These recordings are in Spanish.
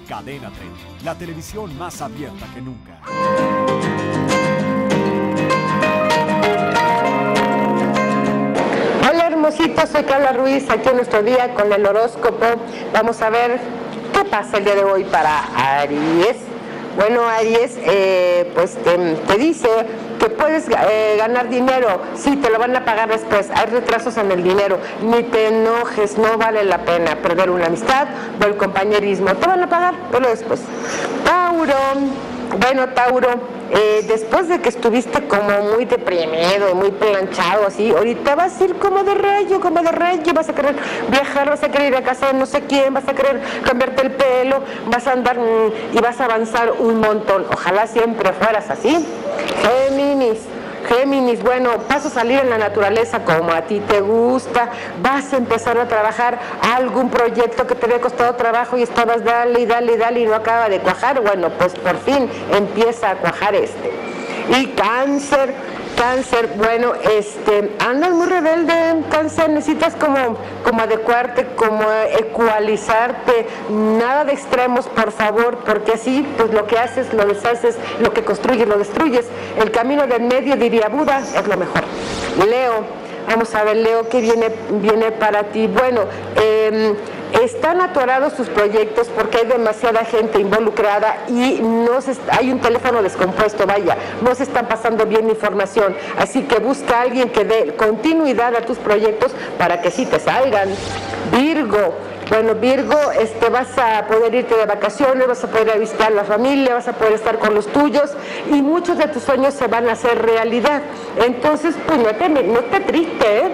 Cadena 30, la televisión más abierta que nunca. Hola hermositos, soy Carla Ruiz, aquí en nuestro día con el horóscopo. Vamos a ver qué pasa el día de hoy para Aries. Bueno, Aries, pues te dice que puedes ganar dinero, sí, te lo van a pagar después, hay retrasos en el dinero, ni te enojes, no vale la pena perder una amistad o el compañerismo, te van a pagar, pero después. Tauro, bueno, Tauro, después de que estuviste como muy deprimido y muy planchado así, ahorita vas a ir como de rayo, vas a querer viajar, vas a querer ir a casa de no sé quién, vas a querer cambiarte el pelo, vas a andar y vas a avanzar un montón. Ojalá siempre fueras así. Géminis, bueno, vas a salir en la naturaleza como a ti te gusta, vas a empezar a trabajar algún proyecto que te había costado trabajo y estabas dale y no acaba de cuajar, bueno, pues por fin empieza a cuajar este. Y Cáncer, bueno, andas muy rebelde, Cáncer, necesitas como adecuarte, como ecualizarte, nada de extremos, por favor, porque así, pues lo que haces, lo deshaces, lo que construyes, lo destruyes. El camino del medio, diría Buda, es lo mejor. Leo, vamos a ver, Leo, ¿qué viene para ti? Bueno, están atorados sus proyectos porque hay demasiada gente involucrada y hay un teléfono descompuesto, vaya, no se están pasando bien información, así que busca a alguien que dé continuidad a tus proyectos para que sí te salgan. Virgo, bueno, Virgo, vas a poder irte de vacaciones, vas a poder ir a visitar a la familia, vas a poder estar con los tuyos y muchos de tus sueños se van a hacer realidad. Entonces, pues no te triste, ¿eh?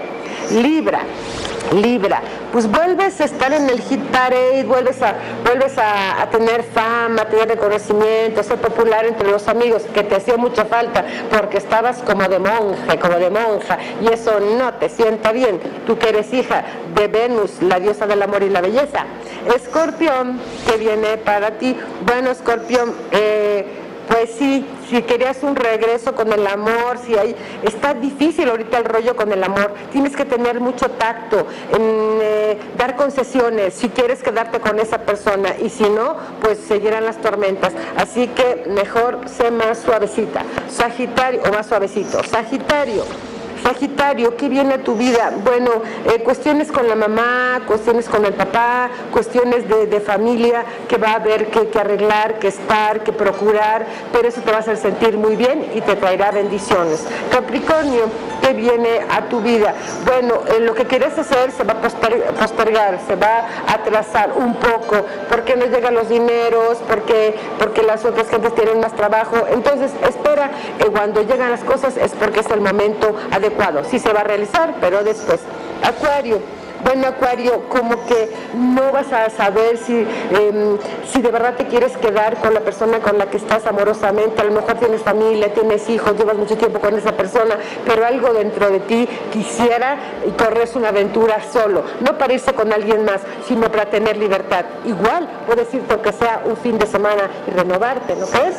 Libra, pues vuelves a estar en el hit parade, vuelves a tener fama, a tener reconocimiento, a ser popular entre los amigos, que te hacía mucha falta, porque estabas como de monja, y eso no te sienta bien, tú que eres hija de Venus, la diosa del amor y la belleza. Escorpión, ¿qué viene para ti? Bueno, Escorpión, pues sí, si querías un regreso con el amor, está difícil ahorita el rollo con el amor, tienes que tener mucho tacto en dar concesiones si quieres quedarte con esa persona y si no, pues seguirán las tormentas, así que mejor sé más suavecita. Sagitario, o más suavecito. Sagitario, ¿qué viene a tu vida? Bueno, cuestiones con la mamá, cuestiones con el papá, cuestiones de familia que va a haber que arreglar, que estar, que procurar, pero eso te va a hacer sentir muy bien y te traerá bendiciones. Capricornio, ¿qué viene a tu vida? Bueno, lo que quieres hacer se va a postergar, se va a atrasar un poco, porque no llegan los dineros, porque las otras gentes tienen más trabajo, entonces espera, cuando llegan las cosas es porque es el momento adecuado. Sí se va a realizar, pero después. Acuario, bueno, Acuario, como que no vas a saber si de verdad te quieres quedar con la persona con la que estás amorosamente, a lo mejor tienes familia, tienes hijos, llevas mucho tiempo con esa persona, pero algo dentro de ti quisiera correrse una aventura solo, no para irse con alguien más, sino para tener libertad. Igual puedes irte aunque sea un fin de semana y renovarte, ¿no crees?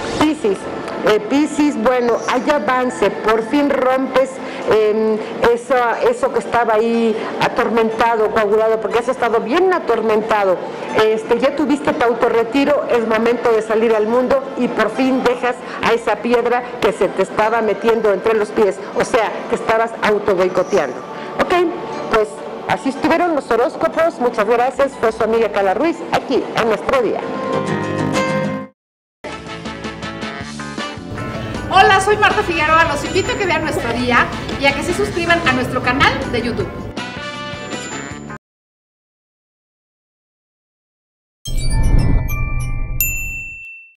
Piscis, bueno, hay avance, por fin rompes eso que estaba ahí atormentado, coagulado, porque has estado bien atormentado. Ya tuviste tu autorretiro, es momento de salir al mundo y por fin dejas a esa piedra que se te estaba metiendo entre los pies, o sea, que estabas auto boicoteando. Ok, pues así estuvieron los horóscopos, muchas gracias, fue su amiga Carla Ruiz, aquí en nuestro día. Hola, soy Marta Figueroa, los invito a que vean nuestro día y a que se suscriban a nuestro canal de YouTube.